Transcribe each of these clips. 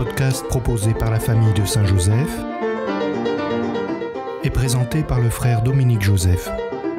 podcast proposé par la famille de Saint-Joseph et présenté par le frère Dominique Joseph.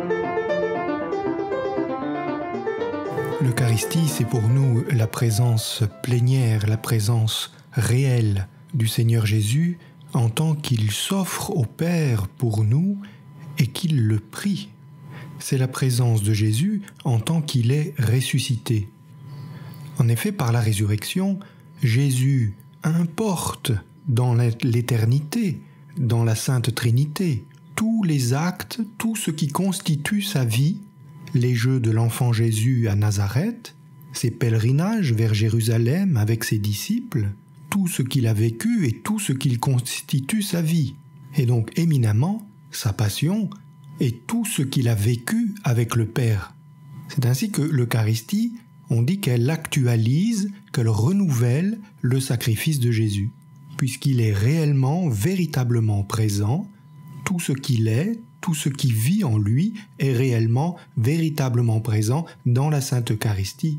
L'Eucharistie, c'est pour nous la présence plénière, la présence réelle du Seigneur Jésus en tant qu'il s'offre au Père pour nous et qu'il le prie. C'est la présence de Jésus en tant qu'il est ressuscité. En effet, par la résurrection, Jésus importe dans l'éternité, dans la Sainte Trinité, tous les actes, tout ce qui constitue sa vie, les jeux de l'enfant Jésus à Nazareth, ses pèlerinages vers Jérusalem avec ses disciples, tout ce qu'il a vécu et tout ce qu'il constitue sa vie, et donc éminemment sa passion et tout ce qu'il a vécu avec le Père. C'est ainsi que l'Eucharistie, on dit qu'elle actualise, qu'elle renouvelle le sacrifice de Jésus, puisqu'il est réellement, véritablement présent, tout ce qu'il est, tout ce qui vit en lui est réellement, véritablement présent dans la Sainte Eucharistie.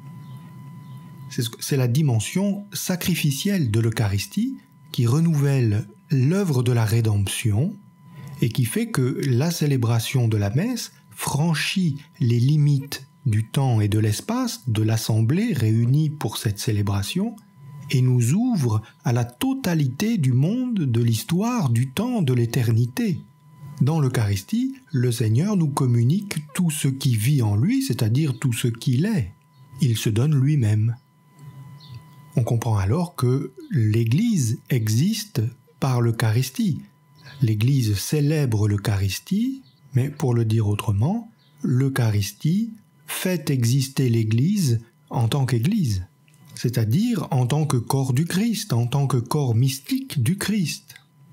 C'est la dimension sacrificielle de l'Eucharistie qui renouvelle l'œuvre de la rédemption et qui fait que la célébration de la messe franchit les limites du temps et de l'espace de l'assemblée réunie pour cette célébration et nous ouvre à la totalité du monde, de l'histoire, du temps, de l'éternité. Dans l'Eucharistie, le Seigneur nous communique tout ce qui vit en lui, c'est-à-dire tout ce qu'il est. Il se donne lui-même. On comprend alors que l'Église existe par l'Eucharistie. L'Église célèbre l'Eucharistie, mais pour le dire autrement, l'Eucharistie fait exister l'Église en tant qu'Église, c'est-à-dire en tant que corps du Christ, en tant que corps mystique du Christ.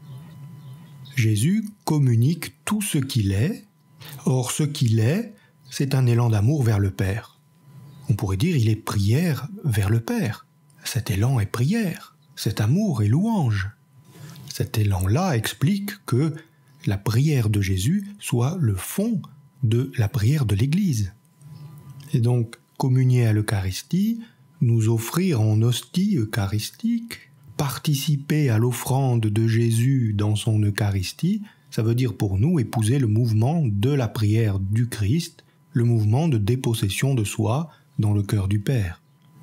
Jésus communique tout ce qu'il est. Or, ce qu'il est, c'est un élan d'amour vers le Père. On pourrait dire il est prière vers le Père. Cet élan est prière, cet amour est louange. Cet élan-là explique que la prière de Jésus soit le fond de la prière de l'Église. Et donc, communier à l'Eucharistie, nous offrir en hostie eucharistique, participer à l'offrande de Jésus dans son Eucharistie, ça veut dire pour nous épouser le mouvement de la prière du Christ, le mouvement de dépossession de soi dans le cœur du Père.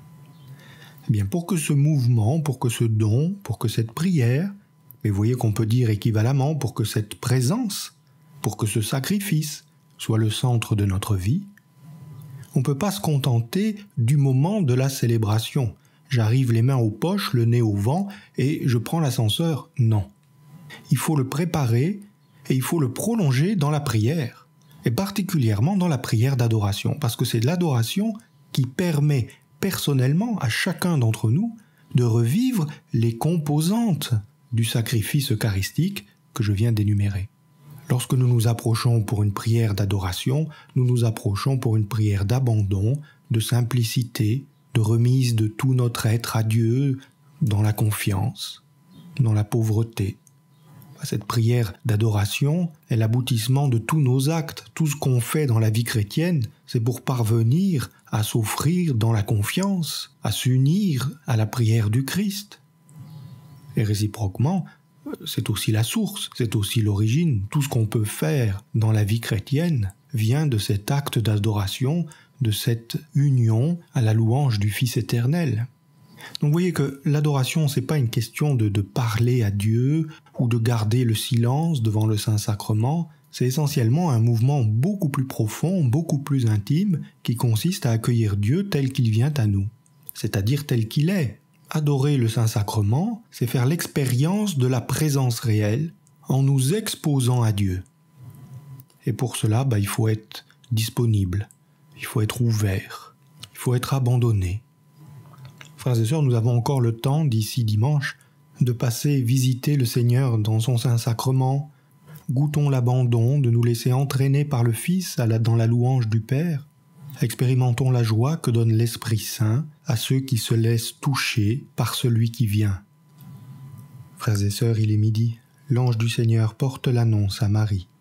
Eh bien, pour que ce mouvement, pour que ce don, pour que cette prière, mais vous voyez qu'on peut dire équivalemment pour que cette présence, pour que ce sacrifice soit le centre de notre vie, on ne peut pas se contenter du moment de la célébration. J'arrive les mains aux poches, le nez au vent, et je prends l'ascenseur. Non. Il faut le préparer et il faut le prolonger dans la prière, et particulièrement dans la prière d'adoration, parce que c'est l'adoration qui permet personnellement à chacun d'entre nous de revivre les composantes du sacrifice eucharistique que je viens d'énumérer. Lorsque nous nous approchons pour une prière d'adoration, nous nous approchons pour une prière d'abandon, de simplicité, de remise de tout notre être à Dieu dans la confiance, dans la pauvreté. Cette prière d'adoration est l'aboutissement de tous nos actes. Tout ce qu'on fait dans la vie chrétienne, c'est pour parvenir à s'offrir dans la confiance, à s'unir à la prière du Christ. Et réciproquement, c'est aussi la source, c'est aussi l'origine. Tout ce qu'on peut faire dans la vie chrétienne vient de cet acte d'adoration, de cette union à la louange du Fils éternel. Donc vous voyez que l'adoration, c'est pas une question de parler à Dieu ou de garder le silence devant le Saint-Sacrement, c'est essentiellement un mouvement beaucoup plus profond, beaucoup plus intime, qui consiste à accueillir Dieu tel qu'il vient à nous, c'est-à-dire tel qu'il est. Adorer le Saint-Sacrement, c'est faire l'expérience de la présence réelle en nous exposant à Dieu. Et pour cela, il faut être disponible, il faut être ouvert, il faut être abandonné. Frères et sœurs, nous avons encore le temps, d'ici dimanche, de passer visiter le Seigneur dans son Saint-Sacrement. Goûtons l'abandon, de nous laisser entraîner par le Fils dans la louange du Père. Expérimentons la joie que donne l'Esprit Saint à ceux qui se laissent toucher par celui qui vient. Frères et sœurs, il est midi. L'ange du Seigneur porte l'annonce à Marie.